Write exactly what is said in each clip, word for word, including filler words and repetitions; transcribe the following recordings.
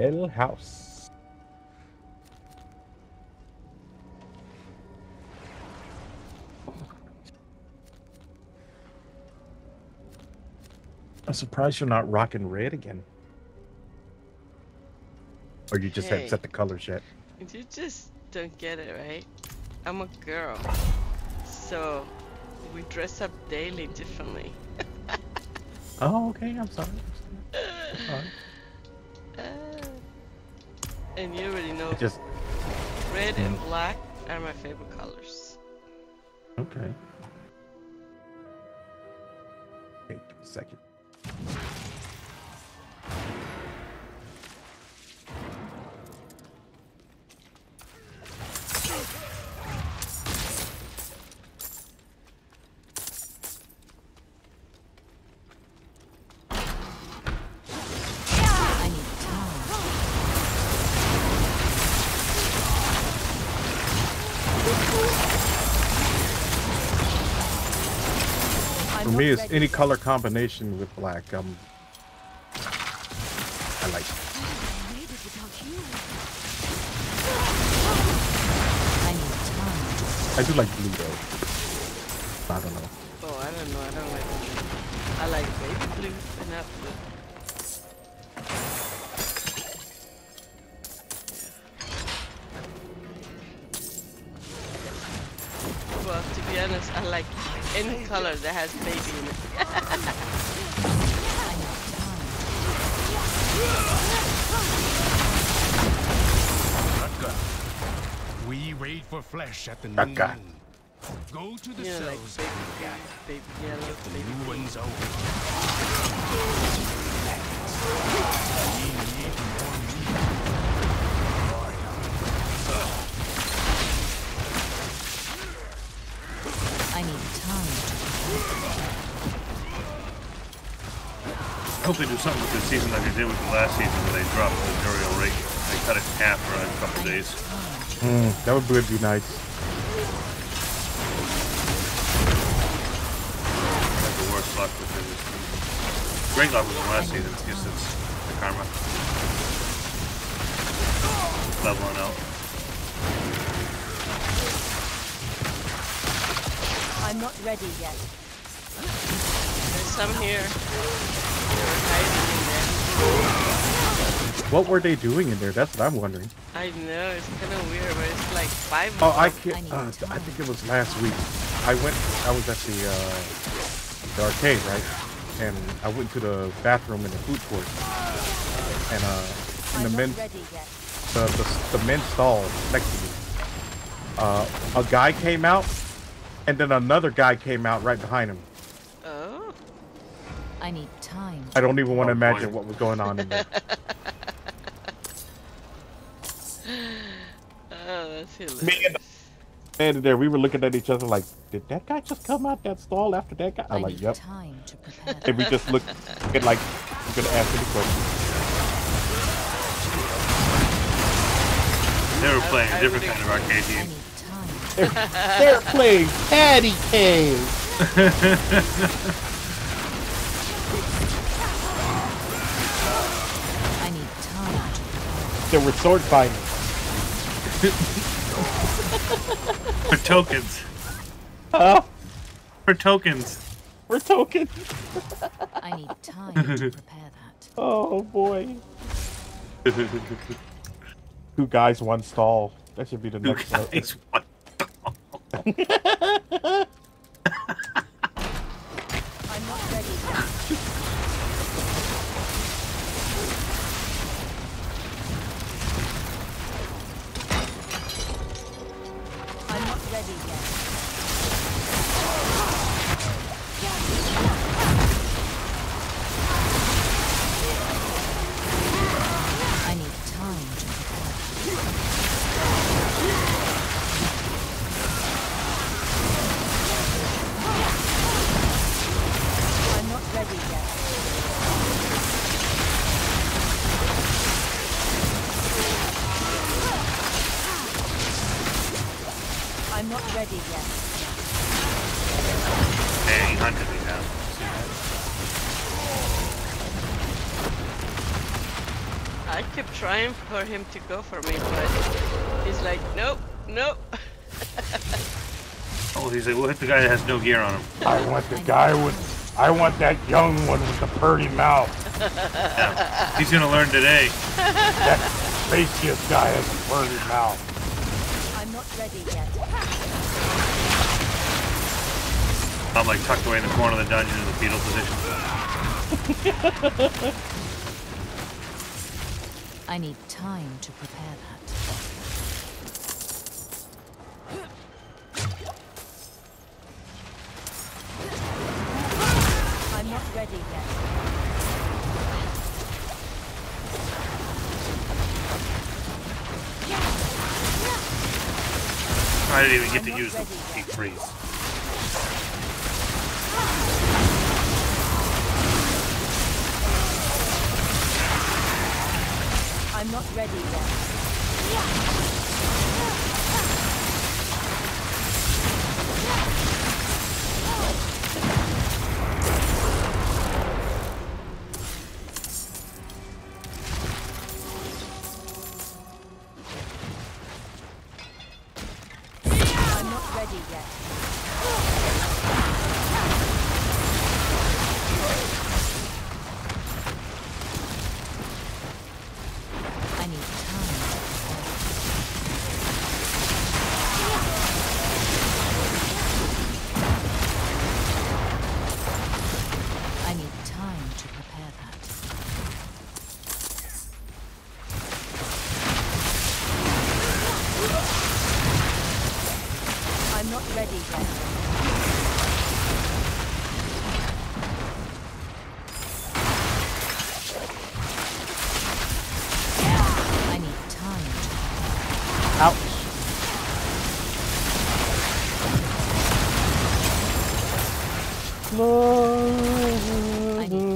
El House. I'm surprised you're not rocking red again. Or you just Hey, haven't set the colors yet. you just don't get it, right? I'm a girl, so we dress up daily differently. Oh, okay. I'm sorry. I'm sorry. Uh, and you already know, I just red and mm, black are my favorite colors. okay. Wait a second. I need time. For I'm me, not it's ready any yet. color combination with black. Um, I like it. I made it without you. I need time. I do like blue though. I don't know. Oh, I don't know, I don't like blue. I like baby blue, but not blue. Well, to be honest, I like any color that has baby in it. I need time. Rutger. We raid for flesh at the new Rutger. moon. Go to the You know, like cells. baby blue, baby yellow, The baby new pink. one's over. We need more meat. I need time. I hope they do something with this season like they did with the last season where they dropped the burial rate. They cut it in half for a couple days. Mm, that would would be nice. Had the worst luck with it this season. Great luck with the last season. I guess it's the karma. Leveling out. I'm not ready yet. There's some here. They're hiding in there. What were they doing in there? That's what I'm wondering. I know, it's kind of weird, but it's like five Oh, of I them. can't. I need Uh, time. I think it was last week. I went. I was at the uh, the arcade, right? And I went to the bathroom in the food court. And uh, in I'm the not men's ready yet. the, the the men's stall next to me, uh, a guy came out, and then another guy came out right behind him. Oh, I need time. I don't even want to Oh, imagine boy. what was going on in there. oh, that's hilarious. Me and the man in there, we were looking at each other like, did that guy just come out that stall after that guy? I I'm like, need yep. time to prepare. And we just looked and like, we're gonna ask any questions. They were playing I a different would've- kind of arcade I game. need time. They're, they're playing patty cake. I need time to prepare. They were sword fighting. For tokens. Huh? For tokens. For tokens. I need time to prepare that. Oh boy. Two guys, one stall. That should be the Two next one. guys, one I'm not ready yet. I'm not ready yet. I need time to prepare. I'm not ready yet. I'm not ready yet. eight hundred we have. I kept trying for him to go for me, but he's like, nope, nope. Oh, he's like, we'll hit the guy that has no gear on him. I want the guy with. I want that young one with the purty mouth. Yeah. He's gonna learn today. That spacious guy has a purty mouth. I'm not ready yet. I'm like tucked away in the corner of the dungeon in the fetal position. I need time to prepare that. I'm not ready yet. I didn't even get to use the deep freeze. I'm not ready yet. I'm not ready yet. I need time. I need time to prepare that. I'm not ready yet. I need time to prepare. Ouch. I need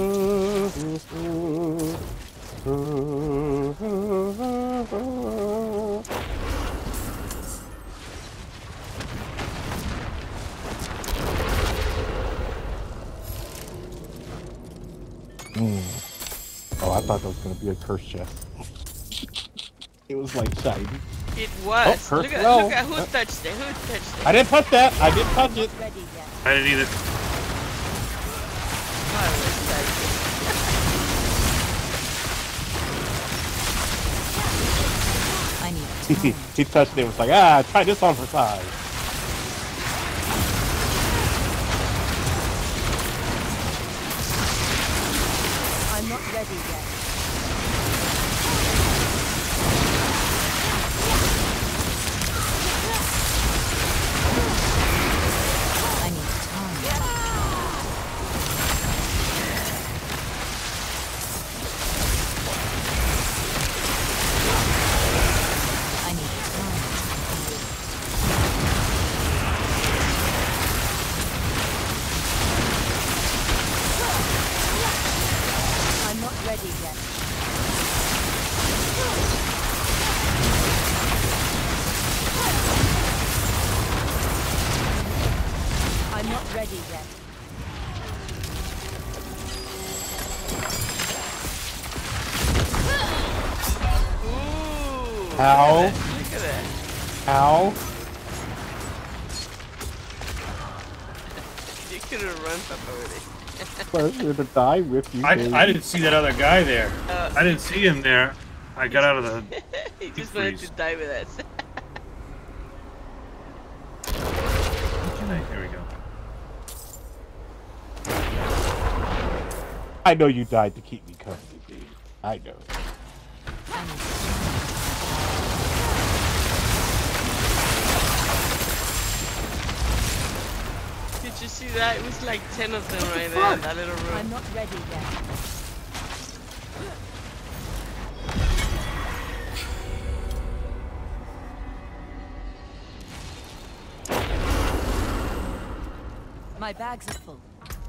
Mm. Oh, I thought that was gonna be a curse chest. It was like shiny. It was. Oh, look, at, no. look at who touched it. Who touched it? I didn't touch that. I didn't touch it. ready yet. I didn't either. I was touching. I need he, time. he touched it and was like, ah, try this on for size. I'm not ready yet. I need time. I need time. I'm not ready yet. I'm not ready yet. Ooh. Ow. Look at that. Ow. You could have run up already. Pleasure to die with you. I, baby. I didn't see that other guy there. Uh, I didn't see him there. I got out of the. he Deep just wanted freeze. to die with us. Here we go. I know you died to keep me company, baby. I know. I need Did you see that? It was like ten of them right there in that little room. I'm not ready yet. My bags are full.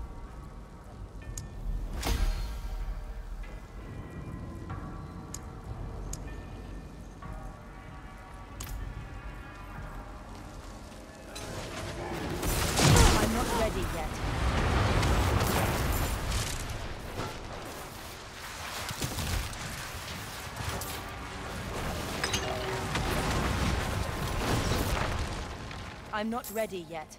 I'm not ready yet. I'm not ready yet.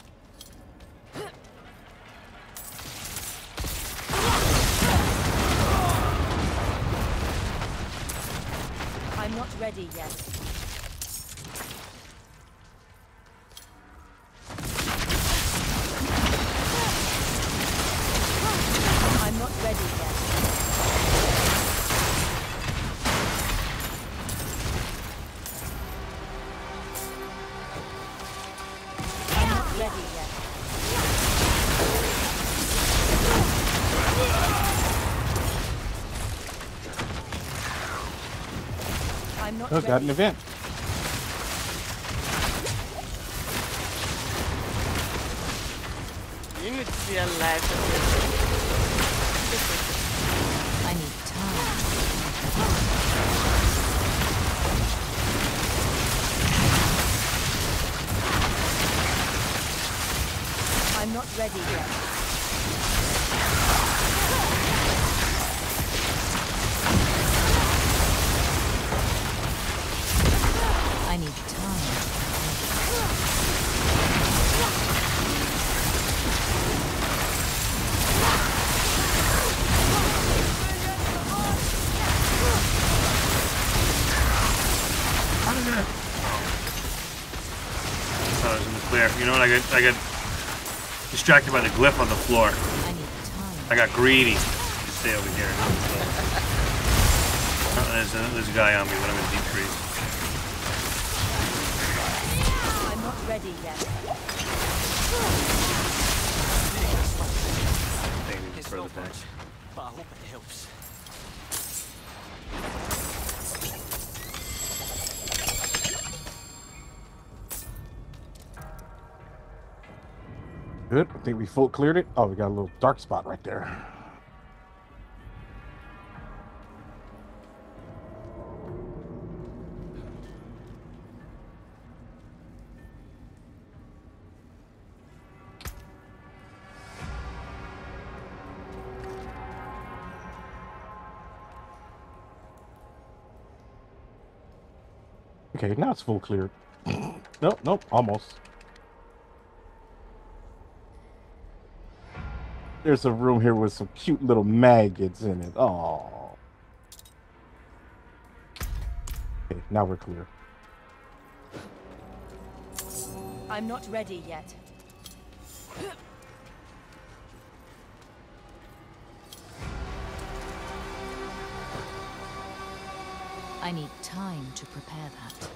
I'm not ready yet. I'm not ready yet. I'm not ready yet. I'm not Oh, ready. got an event. You need to be alive. I need time. I'm not ready yet. I need time. thought I was in the clear. You know what? I got I got distracted by the glyph on the floor. I need time. I got greedy. Just stay over here. Oh, there's, a, there's a guy on me, but I'm in deep freeze. I'm not ready yet. Staying even further back. But I hope it helps. Good. I think we full cleared it. Oh, we got a little dark spot right there. Okay, now it's full cleared. Nope, nope, almost. There's a room here with some cute little maggots in it. Oh. Okay, now we're clear. I'm not ready yet. I need time to prepare that.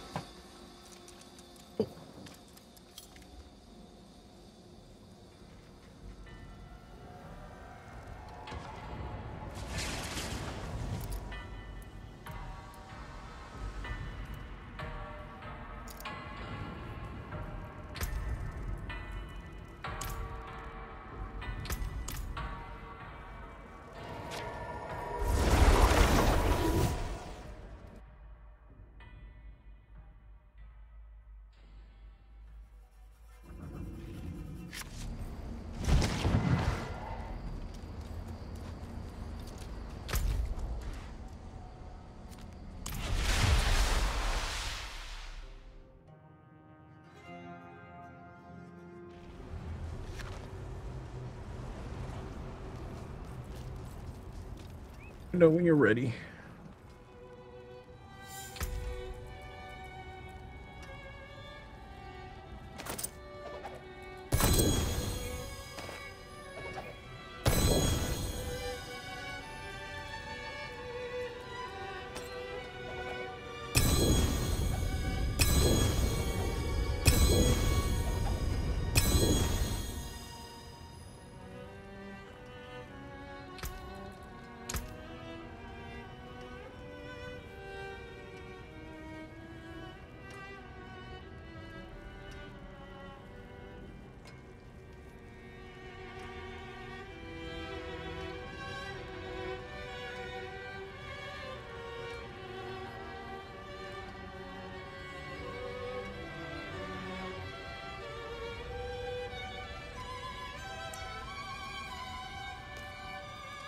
Know when you're ready.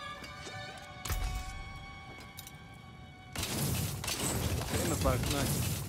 Five nights.